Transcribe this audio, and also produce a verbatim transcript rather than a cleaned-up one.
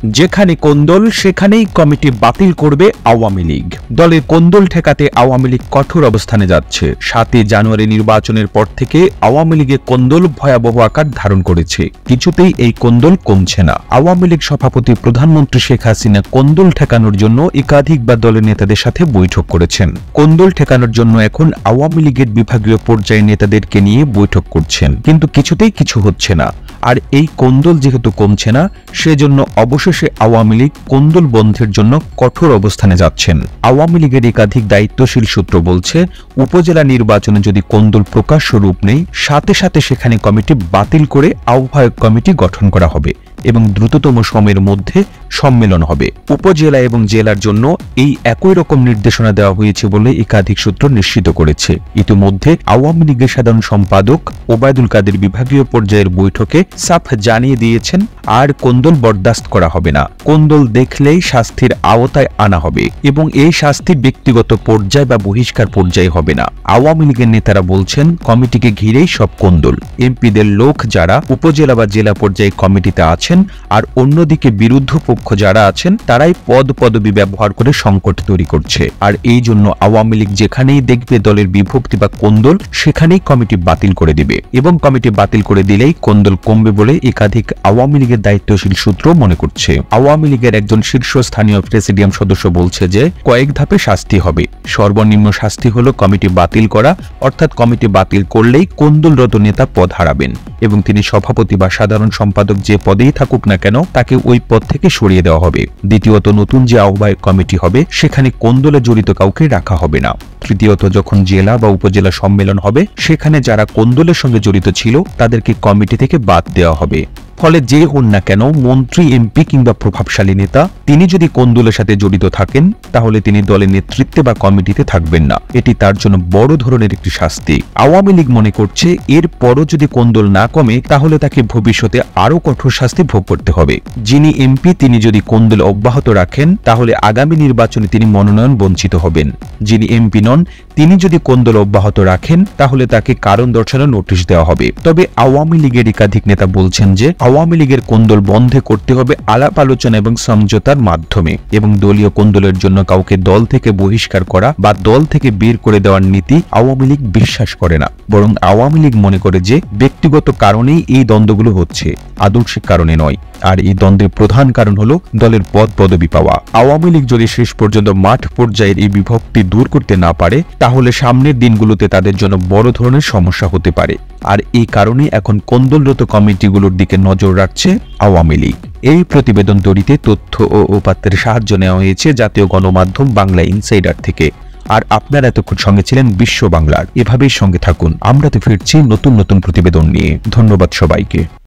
যেখানে কোন্দল সেখানেই কমিটি বাতিল করবে আওয়ামী লীগ। দলের কোন্দল ঠেকাতে আওয়ামী লীগ কঠোর অবস্থানে যাচ্ছে। সাতই জানুয়ারি নির্বাচনের পর থেকে আওয়ামী লীগের কোন্দল ভয়াবহ আকার ধারণ করেছে। কিছুতেই এই কোন্দল কমছে না। আওয়ামী লীগ সভাপতি প্রধানমন্ত্রী শেখ হাসিনা কোন্দল ঠেকানোর জন্য একাধিকবার দলের নেতাদের সাথে বৈঠক করেছেন। কোন্দল ঠেকানোর জন্য এখন আওয়ামী লীগের বিভাগীয় পর্যায়ে নেতাদেরকে নিয়ে বৈঠক করছেন, কিন্তু কিছুতেই কিছু হচ্ছে না। আর এই কোন্দল যেহেতু কমছে না, সেজন্য অবশেষে আওয়ামী লীগ কোন্দল বন্ধের জন্য কঠোর অবস্থানে যাচ্ছেন। আওয়ামী লীগের একাধিক দায়িত্বশীল সূত্র বলছে, উপজেলা নির্বাচনে যদি কোন্দল প্রকাশ্য রূপ নেই, সাথে সাথে সেখানে কমিটি বাতিল করে আহ্বায়ক কমিটি গঠন করা হবে এবং দ্রুততম সময়ের মধ্যে সম্মেলন হবে। উপজেলা এবং জেলার জন্য এই একই রকম নির্দেশনা দেওয়া হয়েছে বলে একাধিক সূত্র নিশ্চিত করেছে। ইতিমধ্যে আওয়ামী লীগের সাধারণ সম্পাদক ওবায়দুল কাদের বিভাগীয় পর্যায়ের বৈঠকে সাফ জানিয়ে দিয়েছেন, আর কোন্দল বরদাস্ত করা হবে না। কোন্দল দেখলেই শাস্তির আওতায় আনা হবে এবং এই শাস্তি ব্যক্তিগত পর্যায়ে বা বহিষ্কার পর্যায়ে হবে না। আওয়ামী লীগের নেতারা বলছেন, কমিটিকে ঘিরেই সব কোন্দল। এমপিদের লোক যারা উপজেলা বা জেলা পর্যায়ে কমিটিতে আছেন আর অন্যদিকে বিরুদ্ধ পক্ষ যারা আছেন তারাই পদ পদবি ব্যবহার করে সংকট তৈরি করছে। আর এই জন্য আওয়ামী লীগ যেখানেই দেখবে দলের বিভক্তি বা কোন্দল, সেখানেই কমিটি বাতিল করে দিবে এবং কমিটি বাতিল করে দিলেই কোন্দল কমবে বলে একাধিক আওয়ামী লীগের দায়িত্বশীল সূত্র মনে করছে। আওয়ামী লীগের একজন শীর্ষস্থানীয় প্রেসিডিয়াম সদস্য বলছে যে কয়েক ধাপে শাস্তি হবে। সর্বনিম্ন শাস্তি হলো কমিটি বাতিল করা, অর্থাৎ কমিটি বাতিল করলেই কোন্দলরত নেতা পদ হারাবেন এবং তিনি সভাপতি বা সাধারণ সম্পাদক যে পদেই থাকুক না কেন তাকে ওই পদ থেকে সরিয়ে দেওয়া হবে। দ্বিতীয়ত, নতুন যে আহ্বায়ক কমিটি হবে সেখানে কোন্দলে জড়িত কাউকে রাখা হবে না। তৃতীয়ত, যখন জেলা বা উপজেলা সম্মেলন হবে সেখানে যারা কোন্দলের সঙ্গে জড়িত ছিল তাদেরকে কমিটি থেকে বাদ দেওয়া হবে। ফলে যে হন না কেন, মন্ত্রী, এমপি কিংবা প্রভাবশালী নেতা, তিনি যদি কোন্দলের সাথে জড়িত থাকেন তাহলে তিনি দলের নেতৃত্বে বা কমিটিতে থাকবেন না। এটি তার জন্য বড় ধরনের একটি শাস্তি। আওয়ামী লীগ মনে করছে, এর পরও যদি কোন্দল না কমে তাহলে তাকে ভবিষ্যতে আরো কঠোর শাস্তি ভোগ করতে হবে। যিনি এমপি তিনি যদি কোন্দল অব্যাহত রাখেন তাহলে আগামী নির্বাচনে তিনি মনোনয়ন বঞ্চিত হবেন। যিনি এমপি নন তিনি যদি কোন্দল অব্যাহত রাখেন তাহলে তাকে কারণ দর্শানোর নোটিশ দেওয়া হবে। তবে আওয়ামী লীগের একাধিক নেতা বলছেন যে আওয়ামী লীগের কোন্দল বন্ধে করতে হবে আলাপ আলোচনা এবং সমঝোতার মাধ্যমে, এবং দলীয় কোন্দলের জন্য কাউকে দল থেকে বহিষ্কার করা বা দল থেকে বের করে দেওয়ার নীতি আওয়ামী লীগ বিশ্বাস করে না। বরং আওয়ামী লীগ মনে করে যে ব্যক্তিগত কারণেই এই দ্বন্দ্বগুলো হচ্ছে, আদর্শিক কারণে নয়। আর এই দ্বন্দ্বের প্রধান কারণ হলো দলের পদ পদবি পাওয়া। আওয়ামী লীগ যদি শেষ পর্যন্ত মাঠ পর্যায়ের এই বিভক্তি দূর করতে না পারে তাহলে সামনের দিনগুলোতে তাদের জন্য বড় ধরনের সমস্যা হতে পারে। আর এই কারণে এখন কোন্দলরত কমিটিগুলোর দিকে নজর রাখছে আওয়ামী লীগ। এই প্রতিবেদন তৈরিতে তথ্য ও উপাত্তের সাহায্য নেওয়া হয়েছে জাতীয় গণমাধ্যম বাংলা ইনসাইডার থেকে। আর আপনারা এতক্ষণ সঙ্গে ছিলেন বিশ্ব বাংলার। এভাবেই সঙ্গে থাকুন, আমরা তো ফিরছি নতুন নতুন প্রতিবেদন নিয়ে। ধন্যবাদ সবাইকে।